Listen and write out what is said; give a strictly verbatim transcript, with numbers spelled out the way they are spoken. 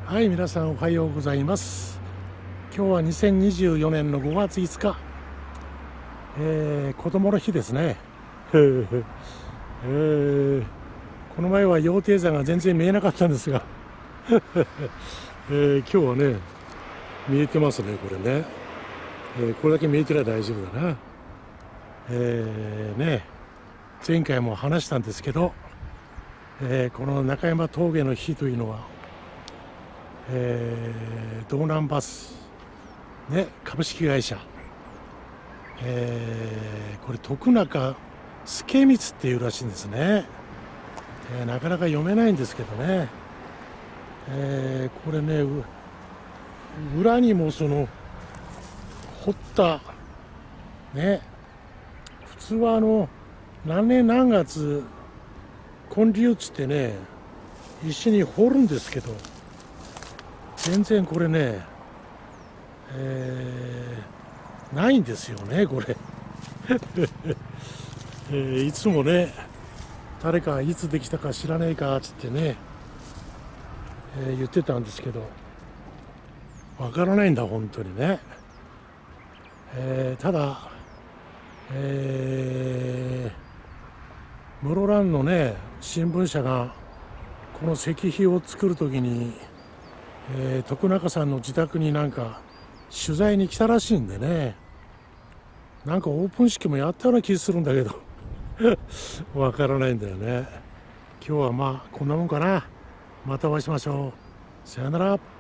はい、皆さんおはようございます。今日はにせんにじゅうよねんのごがついつか、えー、子供の日ですね。えー、この前は羊蹄山が全然見えなかったんですが、えー、今日はね見えてますね。これね、えー、これだけ見えてりゃ大丈夫だな。えー、ね前回も話したんですけど、えー、この中山峠の日というのは、えー、道南バス、ね、株式会社、えー、これ徳中助光っていうらしいんですね。えー、なかなか読めないんですけどね、えー、これね裏にもその掘ったね、普通はあの何年何月建立っつってね石に掘るんですけど、全然これね、えー、ないんですよねこれ、えー、いつもね誰かいつできたか知らねえかっつってね、えー、言ってたんですけどわからないんだ本当にね。えー、ただ、えー、室蘭のね新聞社がこの石碑を作るときに、えー、徳中さんの自宅になんか取材に来たらしいんでね、なんかオープン式もやったような気するんだけどわからないんだよね。今日はまあこんなもんかな。またお会いしましょう。さよなら。